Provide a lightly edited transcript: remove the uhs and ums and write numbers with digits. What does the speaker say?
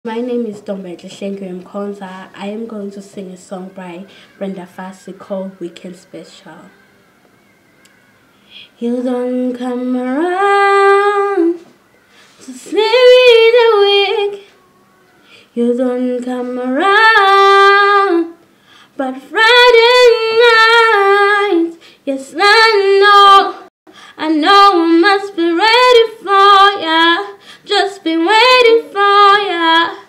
My name is Brenda Konza. I am going to sing a song by Brenda called Weekend Special. You don't come around to see me the week. You don't come around, but Friday night, yes I know I must be ready for ya. Just been waiting for ya.